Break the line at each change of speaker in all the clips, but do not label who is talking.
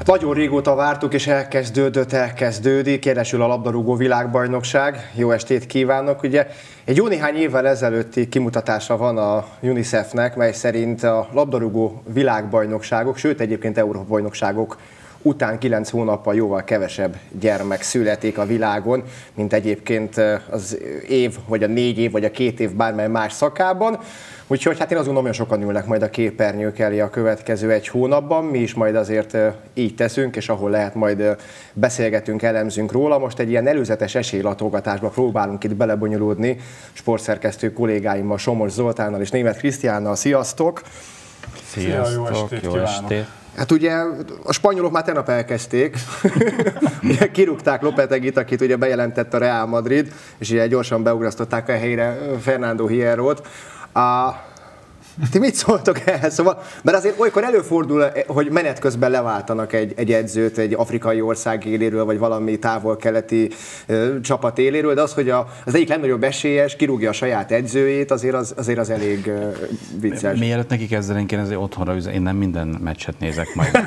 Nagyon régóta vártuk, és elkezdődik, jelesül a labdarúgó világbajnokság. Jó estét kívánok! Ugye egy jó néhány évvel ezelőtti kimutatása van a UNICEF-nek, mely szerint a labdarúgó világbajnokságok, sőt egyébként Európa-bajnokságok után 9 hónappal jóval kevesebb gyermek születik a világon, mint egyébként az év, vagy a 4 év, vagy a 2 év bármely más szakában. Úgyhogy hát én azt gondolom, hogy sokan ülnek majd a képernyők elé a következő 1 hónapban. Mi is majd azért így teszünk, és ahol lehet, majd beszélgetünk, elemzünk róla. Most egy ilyen előzetes esélylatolgatásba próbálunk itt belebonyolódni sportszerkesztő kollégáimmal, Somos Zoltánnal és Németh Krisztiánnal. Sziasztok!
Sziasztok! Jó estét!
Hát ugye a spanyolok már tegnap elkezdték, ugye kirúgták Lopetegit, akit ugye bejelentett a Real Madrid, és ugye gyorsan beugrasztották a helyre Fernando Hierrót. Ti mit szóltok ehhez? Szóval, mert azért olykor előfordul, hogy menet közben leváltanak egy edzőt egy afrikai ország éléről, vagy valami távol-keleti csapat éléről, de az, hogy az egyik legnagyobb esélyes kirúgja a saját edzőjét, azért az elég vicces.
Mielőtt neki kezdenénk, én azért otthonra én nem minden meccset nézek majd.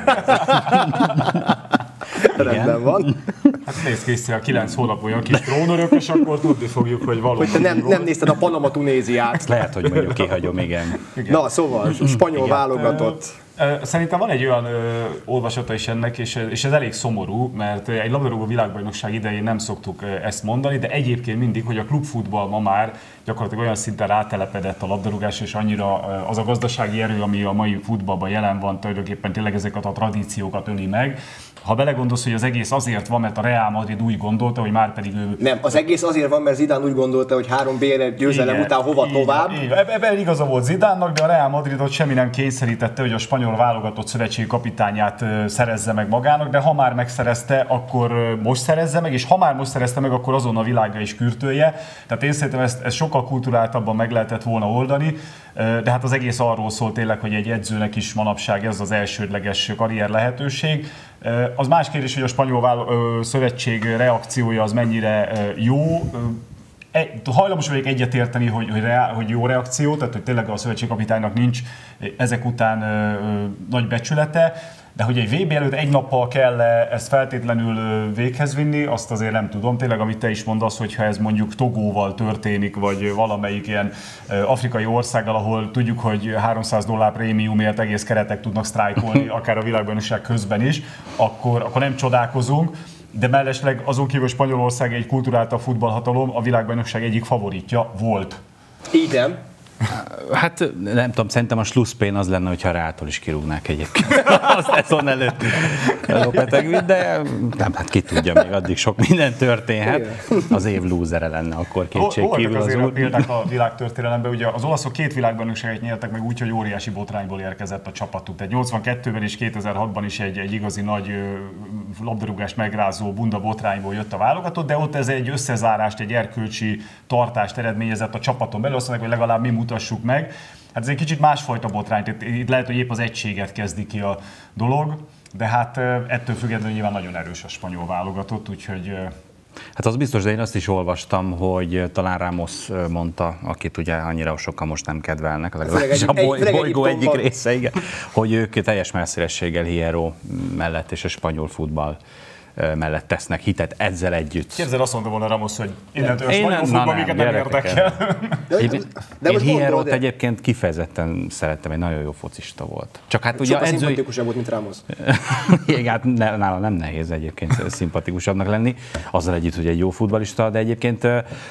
Rendben van.
Hát nézd Krisztián, 9 hónap olyan kis trónörök, és akkor tudni fogjuk, hogy valóban.
Hogy te nem nézted a Panama-Tunéziát.
Lehet, hogy mondjuk kihagyom, igen.
Na, szóval, spanyol válogatott.
Szerintem van egy olyan olvasata is ennek, és ez elég szomorú, mert egy labdarúgó világbajnokság idején nem szoktuk ezt mondani, de egyébként mindig, hogy a klubfutball ma már gyakorlatilag olyan szinten rátelepedett a labdarúgás, és annyira az a gazdasági erő, ami a mai futballban jelen van, tulajdonképpen tényleg ezeket a tradíciókat öli meg. Ha belegondolsz, hogy az egész azért van, mert a Real Madrid úgy gondolta, hogy már pedig ő...
Nem, az egész azért van, mert Zidane úgy gondolta, hogy 3 BL győzelem után hova tovább.
Ebben igaza volt Zidane-nak, de a Real Madridot semmi nem kényszerítette, hogy a spanyol válogatott szövetségi kapitányát szerezze meg magának, de ha már megszerezte, akkor most szerezze meg, és ha már most szerezte meg, akkor azon a világra is kürtölje. Tehát én szerintem ezt sokkal kulturáltabban meg lehetett volna oldani, de hát az egész arról szól tényleg, hogy egy edzőnek is manapság ez az elsődleges karrier lehetőség. Az más kérdés, hogy a spanyol szövetség reakciója az mennyire jó. Hajlamos vagyok egyetérteni, hogy jó reakció, tehát hogy tényleg a szövetségkapitánynak nincs ezek után nagy becsülete, de hogy egy VB előtt 1 nappal kell ezt feltétlenül véghez vinni, azt azért nem tudom. Tényleg, amit te is mondasz, hogyha ez mondjuk Togóval történik, vagy valamelyik ilyen afrikai országgal, ahol tudjuk, hogy $300 prémiumért egész keretek tudnak sztrájkolni, akár a világbajnokság közben is, akkor nem csodálkozunk. De mellesleg azon kívül Spanyolország egy kulturáltabb futballhatalom, a világbajnokság egyik favoritja volt.
Igen.
Hát nem tudom, szerintem a slusszpén az lenne, hogyha Reától is kirúgnák egyébként a szezon előtt Lopetegit, de nem, hát ki tudja, még addig sok minden történhet. Az év lúzere lenne akkor kétségkívül az úr.
Példák a világtörténelemben, ugye az olaszok 2 világbajnokságot nyertek meg úgy, hogy óriási botrányból érkezett a csapatuk. Tehát 82-ben és 2006-ban is egy igazi nagy labdarúgást megrázó bunda botrányból jött a válogatott, de ott ez egy összezárást, egy erkölcsi tartást eredményezett a csapaton belül, azt mondják, hogy legalább mi mutassuk meg. Hát ez egy kicsit másfajta botrány, itt lehet, hogy épp az egységet kezdi ki a dolog, de hát ettől függetlenül nyilván nagyon erős a spanyol válogatott, úgyhogy...
Hát az biztos, de én azt is olvastam, hogy talán Ramos mondta, akit ugye annyira sokan most nem kedvelnek, legalábbis a bolygó egyik része, igen, hogy ők teljes messzélességgel Hierro mellett és a spanyol futball mellett tesznek hitet ezzel együtt.
Képzeld, azt mondta volna Ramos, hogy innentől a spanyol futball minket nem érdekel.
Én Hierrót egyébként kifejezetten szerettem, egy nagyon jó focista volt. Csak hát ugye
sokkal szimpatikusabb volt, mint Ramos.
Igen, hát nála nem nehéz egyébként szimpatikusabbnak lenni, azzal együtt, hogy egy jó futballista, de egyébként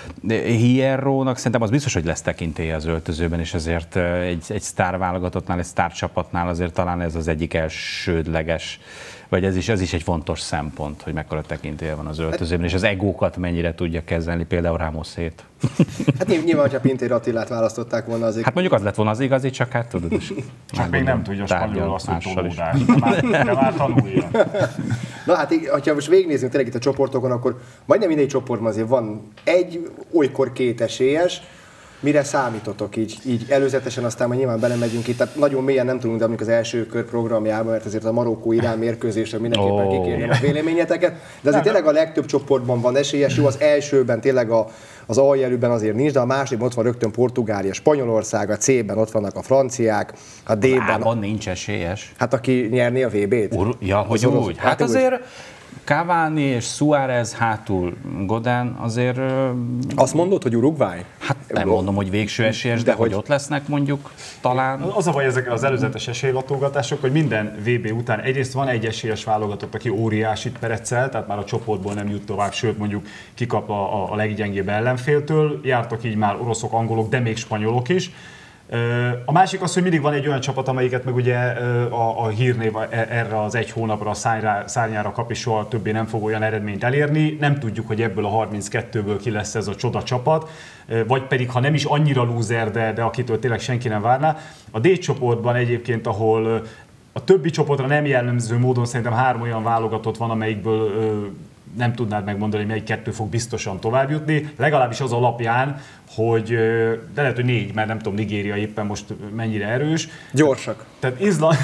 Hierrónak szerintem az biztos, hogy lesz tekintélye az öltözőben, és ezért egy sztár válogatottnál, egy sztár csapatnál azért talán ez az egyik elsődleges, vagy ez is egy fontos szempont, hogy mekkora tekintélye van az öltözőben, és az egókat mennyire tudja kezelni, például Ramoszét.
Hát nyilván, hogyha Pintér Attilát választották volna azért.
Hát mondjuk az lett volna az igazi, csak hát tudod is.
Csak még nem tudja a spanyol azt, hogy tolódás. De már tanulja.
Na hát, ha most végignézünk tényleg itt a csoportokon, akkor majdnem mindegy csoportban azért van egy, olykor 2 esélyes. Mire számítotok így előzetesen, aztán majd nyilván belemegyünk itt, tehát nagyon mélyen nem tudunk, de amikor az első kör programjában, mert azért a Marokkó-Irán mérkőzésre mindenképpen kikérném a véleményeteket, de azért tényleg a legtöbb csoportban van esélyes, jó, az elsőben tényleg az aljelűben azért nincs, de a másodikban ott van rögtön Portugália, Spanyolország, a C-ben ott vannak a franciák, a D-ben...
A nincs esélyes.
Hát aki nyerné a VB-t?
Ja, hogy úgy. Hát azért Cavani és Suárez hátul, Godin azért...
Azt mondod, hogy Uruguay?
Hát nem mondom, hogy végső esélyes, de hogy ott lesznek mondjuk talán.
Az a baj ezek az előzetes esélylatolgatások, hogy minden VB után egyrészt van egy esélyes válogatott, aki óriásit perecel, tehát már a csoportból nem jut tovább, sőt mondjuk kikap a leggyengébb ellenféltől. Jártak így már oroszok, angolok, de még spanyolok is. A másik az, hogy mindig van egy olyan csapat, amelyiket meg ugye a hírnév erre az egy hónapra a szárnyára kap, és soha többé nem fog olyan eredményt elérni. Nem tudjuk, hogy ebből a 32-ből ki lesz ez a csoda csapat, vagy pedig, ha nem is annyira lúzer, de akitől tényleg senki nem várná. A D csoportban egyébként, ahol a többi csoportra nem jellemző módon szerintem 3 olyan válogatott van, amelyikből nem tudnád megmondani, hogy melyik 2 fog biztosan továbbjutni, legalábbis az alapján, hogy de lehet, hogy 4, mert nem tudom, Nigéria éppen most mennyire erős.
Gyorsak.
Tehát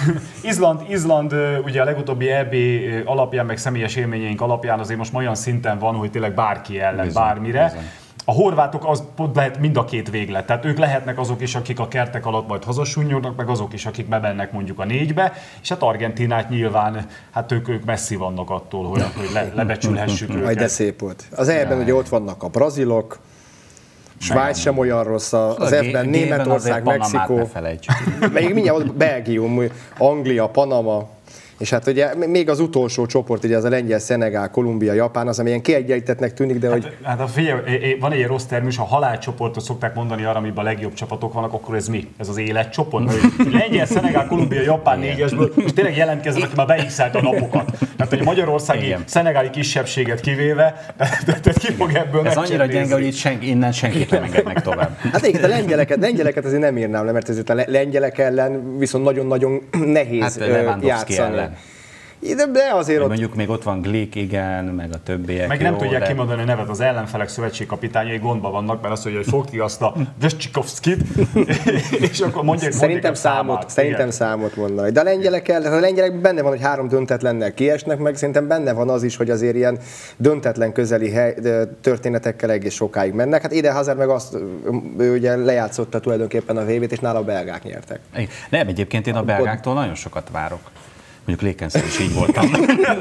Izland ugye a legutóbbi EB alapján, meg személyes élményeink alapján azért most olyan szinten van, hogy tényleg bárki ellen, bármire. Bizony. A horvátok az lehet mind a két véglet, tehát ők lehetnek azok is, akik a kertek alatt majd hazasúnyognak, meg azok is, akik bemennek mondjuk a 4-be, és hát Argentinát nyilván, hát ők messzi vannak attól, hogy lebecsülhessük őket.
De szép volt. Az E-ben ugye ott vannak a brazilok, Svájc sem olyan rossz, az F-ben Németország, Mexikó, még mindjárt Belgium, Anglia, Panama, és hát ugye még az utolsó csoport, ugye az a Lengyel, Szenegál, Kolumbia, Japán, az, amilyen kiegyenlítettnek tűnik, de hogy...
Hát figyelj, van egy rossz termés, ha halálcsoportot szokták mondani arra, amiben a legjobb csapatok vannak, akkor ez mi? Ez az életcsoport? Lengyel, Szenegál, Kolumbia, Japán 4-esből, és tényleg jelentkeznek, aki már beixelt a napokat. Tehát, hogy a magyarországi, szenegáli kisebbséget kivéve, tehát ki fog ebből
ez annyira gyenge, hogy itt innen senkit nem engednek tovább.
Hát igen, a lengyeleket azért nem írnám le, mert ezért a lengyelek ellen viszont nagyon-nagyon nehéz játszani. De azért ott...
Mondjuk még ott van Glik, igen, meg a többiek.
Meg nem tudják kimondani a nevet, az ellenfelek szövetségkapitányai gondban vannak, mert azt mondja, hogy fogd ki azt a Vescsikovszkit, és akkor mondják
Szerintem számot mondani. De a lengyelek benne van, hogy 3 döntetlennel kiesnek, meg szerintem benne van az is, hogy azért ilyen döntetlen közeli történetekkel egész sokáig mennek. Hát Eden Hazard meg azt, ő ugye lejátszotta tulajdonképpen a VB-t, és nála a belgák nyertek.
Nem, egyébként én a belgáktól nagyon sokat várok. Mondjuk Lékenszer is így voltam.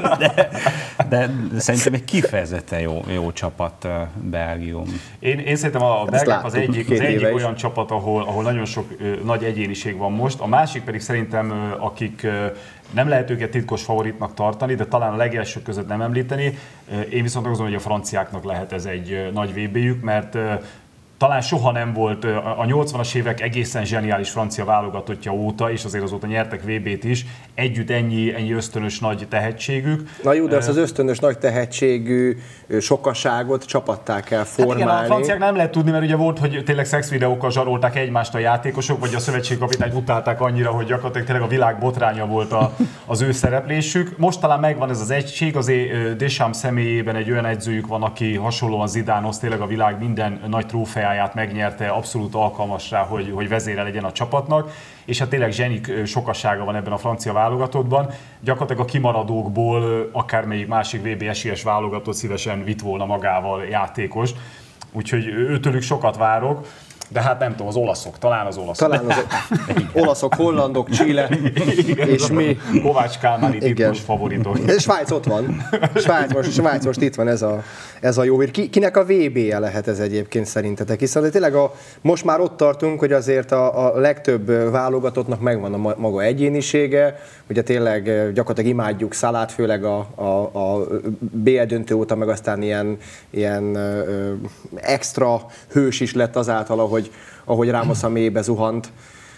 De szerintem egy kifejezetten jó csapat Belgium.
Én szerintem a belgák az egyik olyan csapat, ahol nagyon sok nagy egyéniség van most. A másik pedig szerintem, akik nem lehet őket titkos favoritnak tartani, de talán a legelsők között nem említeni. Én viszont azon, hogy a franciáknak lehet ez egy nagy VB-jük, mert talán soha nem volt a 80-as évek egészen zseniális francia válogatottja óta, és azért azóta nyertek VB-t is, együtt ennyi ösztönös nagy tehetségük.
Na jó, de azt az ösztönös nagy tehetségű sokaságot csapattá kell formálni. Hát igen,
a franciák nem lehet tudni, mert ugye volt, hogy tényleg szexvideókkal zsarolták egymást a játékosok, vagy a szövetségkapitányt utálták annyira, hogy gyakorlatilag tényleg a világ botránya volt az ő szereplésük. Most talán megvan ez az egység, azért Deschamps személyében egy olyan edzőjük van, aki hasonlóan Zidánhoz tényleg a világ minden nagy trófeáját megnyerte, abszolút alkalmas rá, hogy vezére legyen a csapatnak, és hát tényleg zsenik sokassága van ebben a francia válogatottban. Gyakorlatilag a kimaradókból akármelyik másik VB esélyes válogatott szívesen vitt volna magával játékos, úgyhogy őtőlük sokat várok. De hát nem tudom, az olaszok, talán az
olaszok, hollandok, Chile, és mi.
Kovács Kálmáni titkos favoritok.
Svájc ott van. Svájc most itt van ez a jó hír. Kinek a VB-je lehet ez egyébként szerintetek? Hiszen tényleg most már ott tartunk, hogy azért a legtöbb válogatottnak megvan a maga egyénisége. Ugye tényleg gyakorlatilag imádjuk Szalát, főleg a BL döntő óta, meg aztán ilyen extra hős is lett azáltal, ahogy Ramos a mélybe zuhant.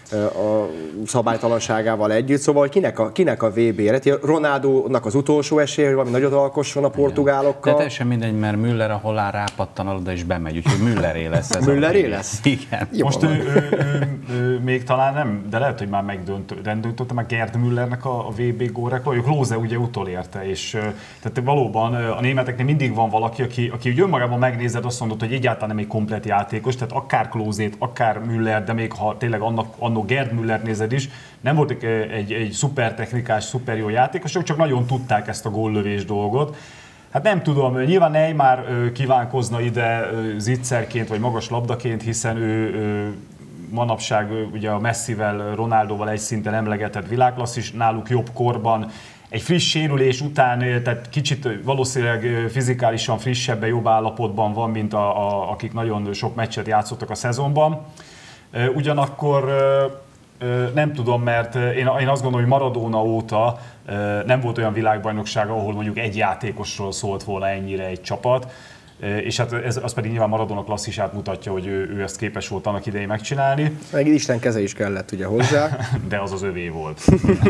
a szabálytalanságával együtt, szóval kinek a VB-re? Ronaldónak az utolsó esélye, hogy valami nagyot alkosson a portugálokkal.
De teljesen mindegy, mert Müller, ahol áll, rápattan oda és bemegy, úgyhogy Mülleré lesz ez.
Mülleré lesz?
Igen.
Jó, most ő még talán nem, de lehet, hogy már rendöntötte már Gerd Müllernek a VB gólrekordja. Klose ugye utolérte, és tehát valóban a németeknél mindig van valaki, aki önmagában megnézed, azt mondod, hogy egyáltalán nem egy komplett játékos, tehát akár Klosét, akár Müller, de még ha tényleg annak Gerd Müller nézed is, nem voltak egy szuper technikás, szuper jó játékosok, csak nagyon tudták ezt a góllövés dolgot. Hát nem tudom, nyilván Neymar kívánkozna ide zicserként vagy magas labdaként, hiszen ő manapság ugye a Messivel, Ronaldóval egy szinten emlegetett világklasszis, náluk jobb korban, egy friss sérülés után, tehát kicsit valószínűleg fizikálisan frissebben, jobb állapotban van, mint akik nagyon sok meccset játszottak a szezonban. Ugyanakkor nem tudom, mert én azt gondolom, hogy Maradona óta nem volt olyan világbajnokság, ahol mondjuk egy játékosról szólt volna ennyire egy csapat, és hát az pedig nyilván Maradona klasszisát mutatja, hogy ő ezt képes volt annak idején megcsinálni.
Meg Isten keze is kellett ugye hozzá.
De az övé volt.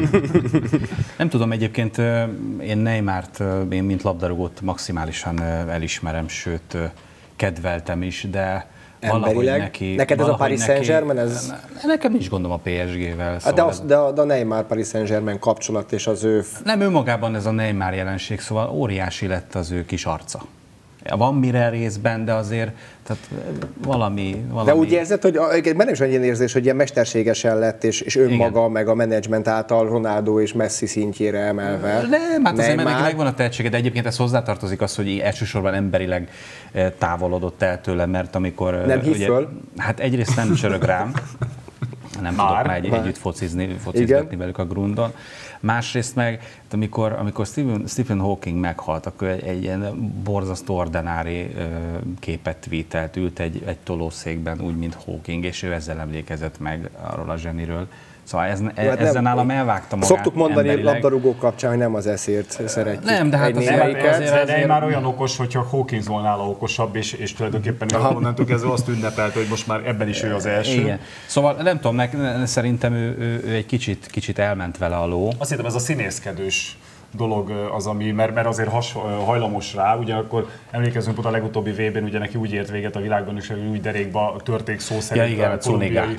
Nem tudom, egyébként én Neymart, én mint labdarúgót maximálisan elismerem, sőt kedveltem is, de
emberileg.
Neki,
neked ez a Paris Saint-Germain? Ez...
Nekem is gondom a PSG-vel.
Szóval de a Neymar Paris Saint-Germain kapcsolat és az ő...
Nem önmagában ez a Neymar jelenség, szóval óriási lett az ő kis arca. Van mire részben, de azért tehát valami...
De úgy érzed, hogy nem is olyan érzés, hogy ilyen mesterségesen lett, és önmaga, igen, meg a menedzsment által Ronaldo és Messi szintjére emelve.
Nem, hát azért neki megvan a tehetsége, de egyébként ez hozzátartozik az, hogy elsősorban emberileg távolodott el tőle, mert amikor...
Nem hisz föl?
Hát egyrészt nem csörög rám, nem tudok már együtt focizgatni velük a grundon. Másrészt meg, amikor Stephen Hawking meghalt, akkor egy ilyen borzasztó ordinári képet tweetelt, ült egy tolószékben, úgy, mint Hawking, és ő ezzel emlékezett meg arról a zseniről. Szóval ezzel nálam elvágta magát.
Szoktuk mondani emberileg. Labdarúgók kapcsán, hogy nem az eszért szeretjük.
Nem, de hát
azért már olyan okos, hogyha Hawkins volna nála okosabb, és tulajdonképpen onnantól kezdve azt ünnepelte, hogy most már ebben is ő az első.
Igen. Szóval nem tudom, szerintem ő egy kicsit elment vele a ló.
Azt hittem, ez a színészkedős dolog az, ami, mert azért hajlamos rá, ugyanakkor emlékezünk pont a legutóbbi VB-n, ugye neki úgy ért véget a világbajnokság, hogy úgy derékba törték szó szerint a kolumbiai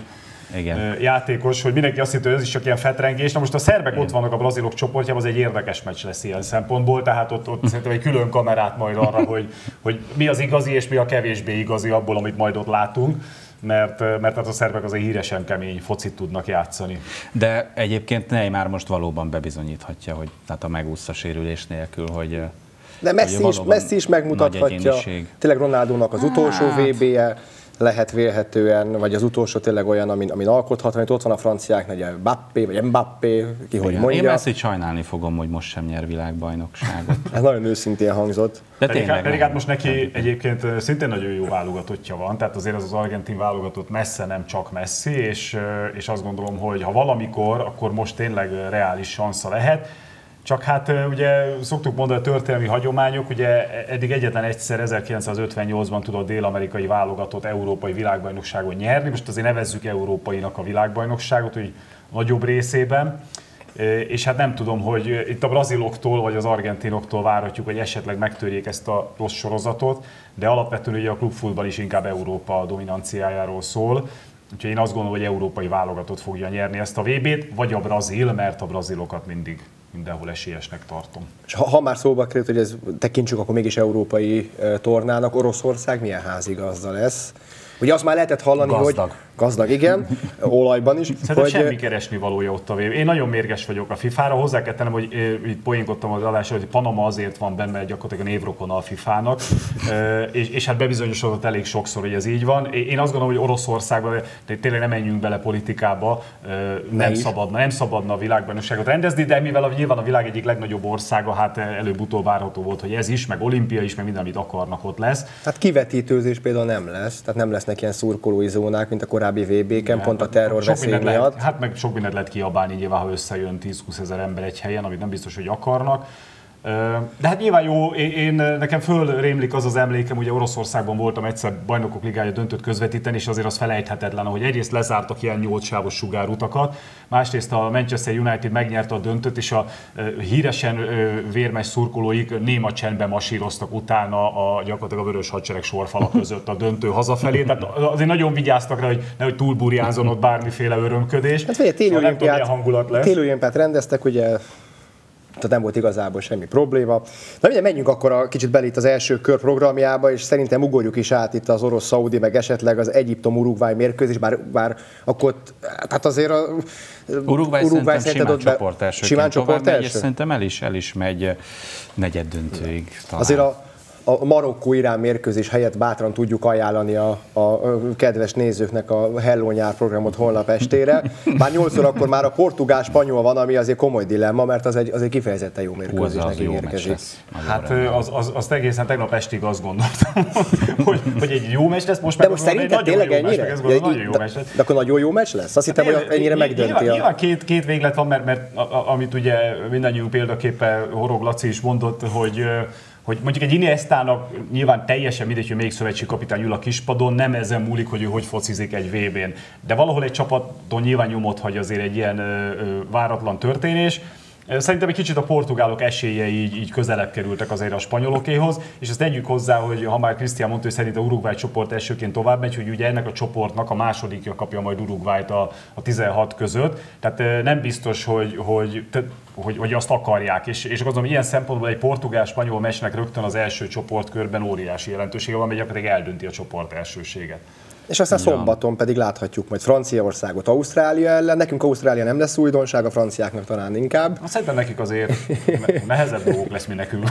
játékos, hogy mindenki azt hitt, hogy ez is csak ilyen fetrengés. Na most a szerbek ott vannak a brazilok csoportjában, az egy érdekes meccs lesz ilyen szempontból, tehát ott szerintem egy külön kamerát majd arra, hogy mi az igazi és mi a kevésbé igazi abból, amit majd ott látunk. Mert hát a szerbek azért híresen kemény focit tudnak játszani.
De egyébként Neymar most valóban bebizonyíthatja, hogy tehát a megúszta sérülés nélkül, hogy...
De Messi is megmutathatja. Tényleg Ronaldónak az utolsó VB-je lehet vélhetően, vagy az utolsó tényleg olyan, amin alkothat, mert ott van a franciáknál, ugye Mbappé, vagy Mbappé, ki hogy mondja.
Én Messit sajnálni fogom, hogy most sem nyer világbajnokságot.
Ez nagyon őszintén hangzott.
De pedig hát most neki egyébként szintén nagyon jó válogatottja van, tehát azért az argentin válogatott messze nem csak Messi, és azt gondolom, hogy ha valamikor, akkor most tényleg reális sansza lehet. Csak hát ugye szoktuk mondani a történelmi hagyományok, ugye eddig egyetlen egyszer 1958-ban tudott dél-amerikai válogatott európai világbajnokságon nyerni, most azért nevezzük európainak a világbajnokságot, hogy nagyobb részében, és hát nem tudom, hogy itt a braziloktól vagy az argentinoktól várhatjuk, hogy esetleg megtörjék ezt a rossz sorozatot, de alapvetően ugye a klubfutball is inkább Európa dominanciájáról szól, úgyhogy én azt gondolom, hogy európai válogatott fogja nyerni ezt a VB-t, vagy a brazil, mert a brazilokat mindenhol esélyesnek tartom. És
ha már szóba került, hogy ez tekintsük akkor mégis európai tornának, Oroszország milyen házigazda lesz? Ugye azt már lehetett hallani,
gazdag.
Hogy gazdag, igen, olajban is.
Szerintem hogy semmi keresni valója ott a VB. Én nagyon mérges vagyok a FIFA-ra, hozzá kell tennem, hogy itt poénkodtam az adásra, hogy Panama azért van benne, mert gyakorlatilag a névrokona a FIFA-nak, és hát bebizonyosodott elég sokszor, hogy ez így van. Én azt gondolom, hogy Oroszországban, tényleg nem menjünk bele politikába, nem szabadna a világbajnokságot rendezni, de mivel nyilván a világ egyik legnagyobb országa, hát előbb-utóbb várható volt, hogy ez is, meg olimpia is, meg minden, amit akarnak, ott lesz.
Hát kivetítőzés például nem lesz, tehát nem lesznek ilyen szurkolói zónák, mint a korábbi VB-ken, pont a terrorveszély miatt.
Hát meg sok mindent lehet kiabálni, nyilván, ha összejön 10-20 ezer ember egy helyen, amit nem biztos, hogy akarnak. De hát nyilván jó, nekem fölrémlik az emlékem, ugye Oroszországban voltam egyszer Bajnokok Ligája döntőt közvetíteni, és azért az felejthetetlen, hogy egyrészt lezártak ilyen 8 sávos sugárutakat, másrészt a Manchester United megnyerte a döntőt, és a híresen vérmes szurkolóik néma csendben masíroztak utána gyakorlatilag a Vörös Hadsereg sorfala között a döntő hazafelé. Tehát azért nagyon vigyáztak rá, hogy nehogy túlburjánzon ott bármiféle örömködés.
Hát ugye téli olimpiát rendeztek, ugye, tehát nem volt igazából semmi probléma. Na ugye menjünk akkor a kicsit bele itt az első kör programjába, és szerintem ugorjuk is át itt az orosz-szaudi, meg esetleg az Egyiptom-Uruguay mérkőzés, bár akkor, hát azért a
Uruguay simán csoport első.
Simán csoport első?
És szerintem el is megy negyed döntőig talán.
Azért a Marokkó-Irán mérkőzés helyett bátran tudjuk ajánlani a kedves nézőknek a Hello Nyár programot holnap estére. Bár 8 órakor már a portugál-spanyol van, ami azért komoly dilemma, mert az egy kifejezetten jó mérkőzésnek ígérkezik.
Hát
azt egészen tegnap estig azt gondoltam, hogy egy jó meccs lesz, most meg
szerinted tényleg ennyire? De akkor nagyon jó meccs lesz? Azt hittem, hogy ennyire megdönti.
Nyilván két véglet van, mert amit ugye mindannyiunk példaképpen Horog Laci is mondott, hogy mondjuk egy Iniestának nyilván teljesen mindegy, hogy még szövetségi kapitány ül a kispadon, nem ezen múlik, hogy ő hogy focizik egy VB-n. De valahol egy csapaton nyilván nyomot hagy azért egy ilyen váratlan történés. Szerintem egy kicsit a portugálok esélyei így közelebb kerültek azért a spanyolokéhoz, és ezt tegyük hozzá, hogy ha már Krisztián mondta, hogy szerint a Uruguay csoport elsőként tovább megy, hogy ugye ennek a csoportnak a másodikja kapja majd Uruguayt a 16 között, tehát nem biztos, hogy azt akarják, és azt gondolom, ilyen szempontból egy portugál-spanyol meccsnek rögtön az első csoportkörben óriási jelentősége van, mert gyakorlatilag eldönti a csoport elsőséget.
És aztán szombaton pedig láthatjuk majd Franciaországot Ausztrália ellen. Nekünk Ausztrália nem lesz újdonság, a franciáknak talán inkább.
Szerintem nekik azért nehezebb dolgok lesz, mint nekünk.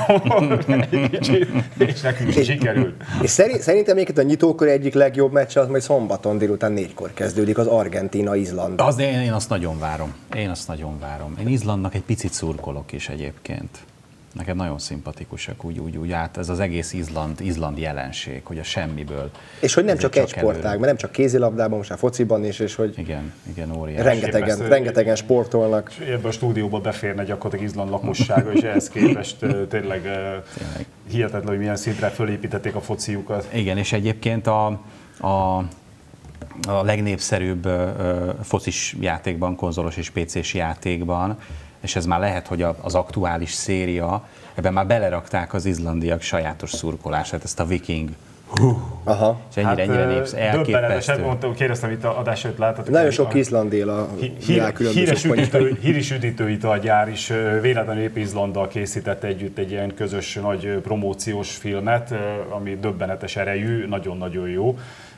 És nekünk sikerül.
És szerintem még itt a nyitókör egyik legjobb meccs az majd szombaton délután 4-kor kezdődik, az Argentína-Izland.
Én azt nagyon várom. Én Izlandnak egy picit szurkolok is egyébként. Nekem nagyon szimpatikusak úgy át ez az egész Izland jelenség, hogy a semmiből.
És hogy nem csak egy sportág, mert nem csak kézilabdában, most a fociban is, és hogy
igen, óriási.
Rengetegen sportolnak.
És ebben a stúdióban beférne gyakorlatilag Izland lakossága, és ehhez képest tényleg hihetetlen, hogy milyen szintre fölépítették a fociukat.
Igen, és egyébként a legnépszerűbb focis játékban, konzolos és PC-s játékban, és ez már lehet, hogy az aktuális széria, ebben már belerakták az izlandiak sajátos szurkolását, ezt a Viking.
Aha.
És ennyire népszerű, elképesztő.
Kérdeztem itt adás előtt, láttatok.
Nagyon sok Izland él a világ különböző
híres üdítőitalgyár is véletlenül épp Izlanddal készített együtt egy ilyen közös nagy promóciós filmet, ami döbbenetes erejű, nagyon-nagyon jó.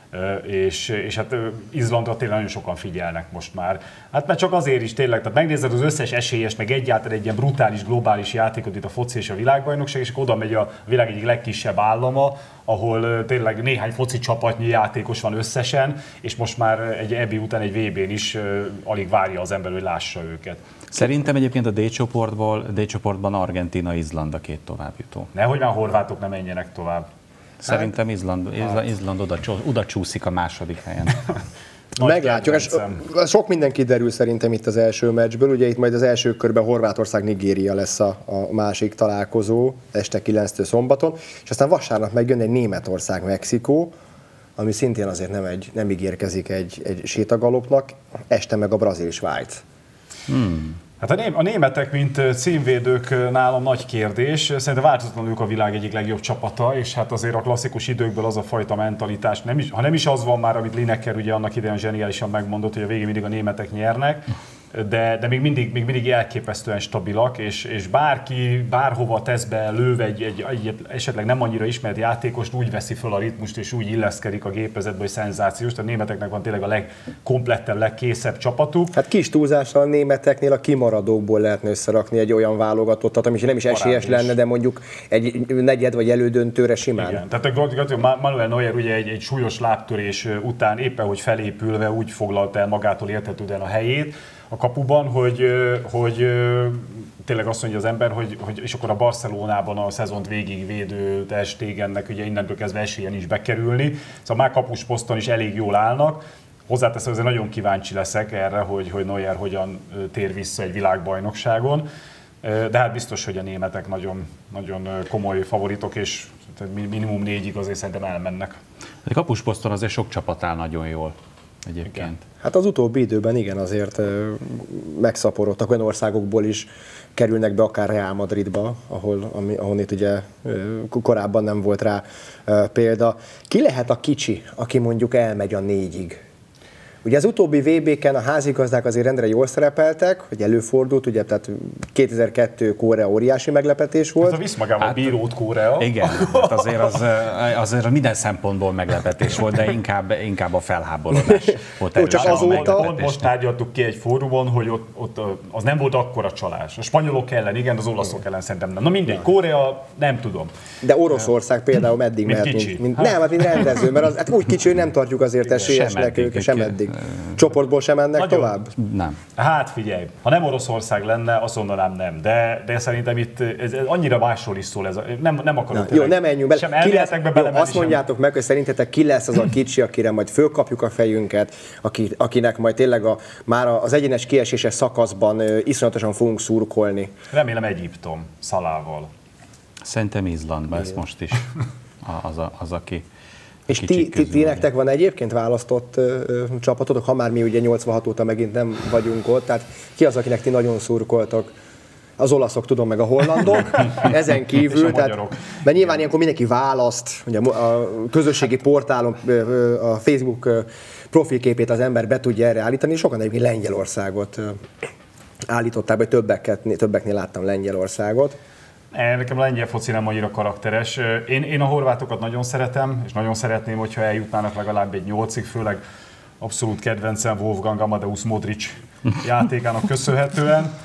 És hát Izlandra tényleg nagyon sokan figyelnek most már. Hát mert csak azért is tényleg, tehát megnézed az összes esélyes, meg egyáltalán egy ilyen brutális, globális játékot itt a foci és a világbajnokság, és akkor oda megy a világ egyik legkisebb állama, ahol tényleg néhány foci csapatnyi játékos van összesen, és most már egy EB után egy VB-n is alig várja az ember, hogy lássa őket.
Szerintem egyébként a D csoportban Argentína-Izland a két továbbjutó.
Nehogy már horvátok nem menjenek tovább.
Szerintem Izland oda csúszik a második helyen.
Meglátjuk, és sok minden kiderül szerintem itt az első meccsből. Ugye itt majd az első körben Horvátország-Nigéria lesz a másik találkozó, este 9-től szombaton, és aztán vasárnap megjön egy Németország-Mexikó, ami szintén azért nem ígérkezik egy sétagalopnak, este meg a Brazil-Svájc.
Hát a németek, mint címvédők nálam nagy kérdés. Szerintem változatlanul ők a világ egyik legjobb csapata, és hát azért a klasszikus időkből az a fajta mentalitás, ha nem is az van már, amit Lineker ugye annak idején zseniálisan megmondott, hogy a végén mindig a németek nyernek, de még mindig elképesztően stabilak, és bárki bárhova tesz be, lőv egy esetleg nem annyira ismert játékost, úgy veszi föl a ritmust, és úgy illeszkedik a gépezetbe, hogy szenzációs. A németeknek van tényleg a legkomplettebb, legkészebb csapatuk.
Hát kis túlzással a németeknél a kimaradókból lehetne összerakni egy olyan válogatottat, ami nem is esélyes lenne, de mondjuk egy negyed vagy elődöntőre simán. Igen,
tehát Manuel Neuer ugye egy súlyos lábtörés után éppen, hogy felépülve úgy foglalta el magától érthetően a helyét a kapuban, hogy tényleg azt mondja az ember, hogy és akkor a Barcelonában a szezont végigvédő Ter Stegennek ugye innentől kezdve esélyen is bekerülni, szóval már kapusposzton is elég jól állnak. Hozzáteszem, hogy nagyon kíváncsi leszek erre, hogy Neuer hogyan tér vissza egy világbajnokságon. De hát biztos, hogy a németek nagyon, nagyon komoly favoritok, és minimum 4-ig azért szerintem elmennek.
A kapusposzton azért sok csapat áll nagyon jól egyébként.
Igen. Hát az utóbbi időben igen, azért megszaporodtak, olyan országokból is kerülnek be akár Real Madridba, ahol itt ugye korábban nem volt rá példa. Ki lehet a kicsi, aki mondjuk elmegy a 4-ig? Ugye az utóbbi VB-ken a házigazdák azért rendre jól szerepeltek, hogy előfordult, ugye, tehát 2002 Korea óriási meglepetés volt.
Ez a visz magával a bírót Korea.
Igen, hát azért minden szempontból meglepetés volt, de inkább a felháborodás volt erősebb.
Csak azóta...
Most tárgyaltuk ki egy fórumon, hogy ott az nem volt akkora csalás. A spanyolok ellen, igen, az olaszok ellen szerintem nem. Na mindegy, Korea, nem tudom.
De Oroszország például meddig mehet? Mint rendező, mert az, hát úgy kicsi, hogy nem tartjuk azért esélyesnek őket, sem eddig. Csoportból sem mennek nagyon tovább?
Nem.
Hát figyelj, ha nem Oroszország lenne, azt mondanám nem. De szerintem itt ez annyira másról is szól. Nem akarok.
Jó, nem menjünk bele.
Sem elméletekbe belemenni.
Azt mondjátok meg, hogy szerintetek ki lesz az a kicsi, akire majd fölkapjuk a fejünket, akinek majd tényleg már az egyenes kieséses szakaszban iszonyatosan fogunk szurkolni.
Remélem Egyiptom, Szalával.
Szerintem Izlandban, ez most is az aki...
És ti nektek van egyébként választott csapatotok, ha már mi ugye 86 óta megint nem vagyunk ott, tehát ki az, akinek ti nagyon szurkoltok? Az olaszok, tudom, meg a hollandok, ezen kívül, mert nyilván ilyenkor mindenki választ, ugye a közösségi portálon, a Facebook profilképét az ember be tudja erre állítani, sokan egyébként Lengyelországot állították, vagy többeknél láttam Lengyelországot.
Nekem a lengyel foci nem annyira karakteres. Én a horvátokat nagyon szeretem, és nagyon szeretném, hogyha eljutnának legalább egy 8-ig, főleg abszolút kedvencem Wolfgang Amadeus Modric játékának köszönhetően.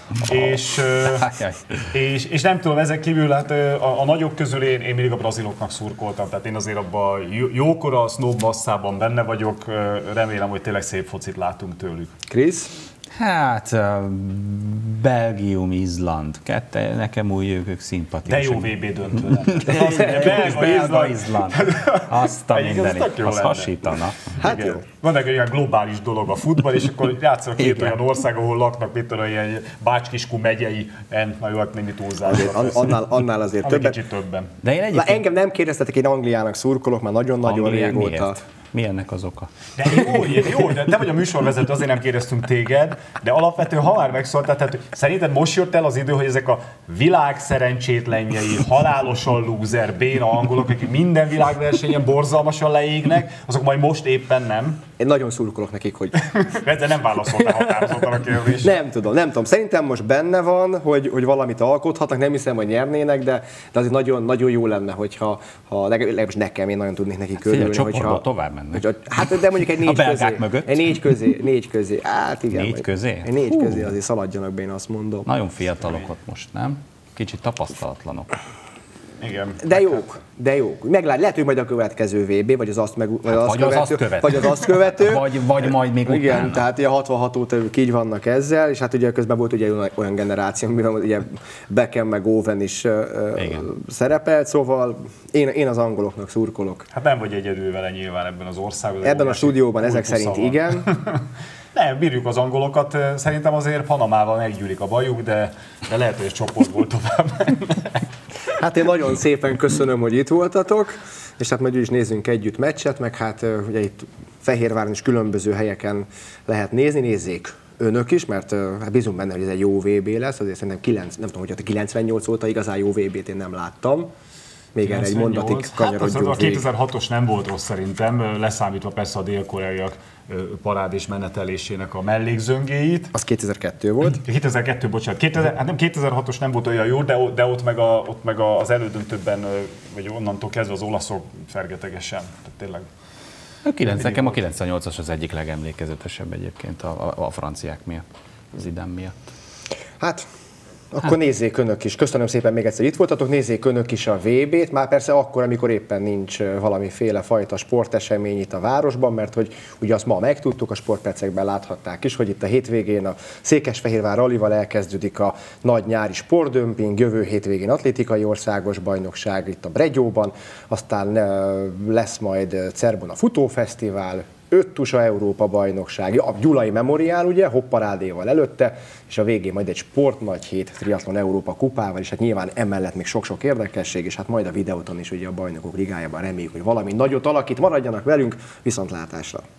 És nem tudom, ezek kívül hát a nagyok közül én mindig a braziloknak szurkoltam, tehát én azért abban jókora snob masszában benne vagyok, remélem, hogy tényleg szép focit látunk tőlük.
Krisz?
Hát, Belgium, Izland, nekem ők szimpatikus.
De jó VB döntő lenne.
Belga, Izland. Azt a mindenit, az hasítana.
Hát jó. Van egy olyan globális dolog a futball, és akkor játszanak két olyan ország, ahol laknak, mint olyan ilyen Bács-Kiskú megyei, na jó, némi túlzásra.
Annál azért
többen.
De én egyébként...
Engem nem kérdeztetek, én Angliának szurkolok már nagyon-nagyon régóta.
Miért? Mi ennek az oka?
De jó, de te vagy a műsorvezető, azért nem kérdeztünk téged, de alapvetően, ha már megszóltál, tehát szerinted most jött el az idő, hogy ezek a világ szerencsétlenjei, halálosan lúzer, béna angolok, akik minden világversenyen borzalmasan leégnek, azok majd most éppen nem?
Én nagyon szurkolok nekik, hogy...
De nem válaszoltál határozottan a kérdésre.
Nem tudom. Szerintem most benne van, hogy valamit alkothatnak, nem hiszem, hogy nyernének, de azért nagyon, nagyon jó lenne, hogyha legalábbis nekem, én nagyon tudnék nekik örülni.
Csoportból tovább mennek.
Hát de mondjuk egy 4 közé. Egy 4 közé. Hát igen.
4 közé?
Egy 4 közé azért szaladjanak be, én azt mondom.
Nagyon fiatalok ott most, nem? Kicsit tapasztalatlanok.
Igen.
De jók. Lehet, hogy majd a következő VB, vagy az azt
követő. Vagy majd még
igen,
utána.
tehát ugye 66 óta ők így vannak ezzel, és hát ugye közben volt ugye olyan generáció, amiben ugye Beckham meg Owen is szerepelt, szóval én az angoloknak szurkolok.
Hát nem vagy egyedül vele nyilván ebben az országban.
Ebben a stúdióban ezek szerint igen.
Nem, bírjuk az angolokat, szerintem azért Panamával meggyűlik a bajuk, de lehet, hogy a csoportból tovább.
Hát én nagyon szépen köszönöm, hogy itt voltatok, és hát majd is nézzünk együtt meccset, meg hát ugye itt Fehérváron is különböző helyeken lehet nézzék önök is, mert hát bízunk benne, hogy ez egy jó VB lesz, azért szerintem nem tudom, hogy 98 óta igazán jó VB-t én nem láttam. Még erre egy mondatig kanyarodjunk.
Hát a 2006-os nem volt rossz szerintem, leszámítva persze a dél-koreaiak parád és menetelésének a mellékzöngéit.
Az 2002 volt.
2002, bocsánat. 2006-os nem volt olyan jó, de ott meg az elődöntőben, vagy onnantól kezdve az olaszok fergetegesen. Tehát tényleg.
Nekem a 98-as az egyik legemlékezetesebb egyébként a franciák miatt, az idén miatt.
Hát... Akkor nézzék önök is. Köszönöm szépen még egyszer, itt voltatok. Nézzék önök is a VB-t, már persze akkor, amikor éppen nincs valamiféle fajta sportesemény itt a városban, mert hogy ugye azt ma megtudtuk, a sportpercekben láthatták is, hogy itt a hétvégén a Székesfehérvár Rallival elkezdődik a nagy nyári sportdömping, jövő hétvégén atlétikai országos bajnokság itt a Bregyóban, aztán lesz majd Cerbon a futófesztivál, 5 tusa Európa bajnokság, a Gyulai Memoriál, ugye, hopparádéval előtte, és a végén majd egy sportnagy hét triatlon Európa kupával, és hát nyilván emellett még sok-sok érdekesség, és hát majd a videóton is ugye a Bajnokok Ligájában reméljük, hogy valami nagyot alakít, maradjanak velünk, viszontlátásra!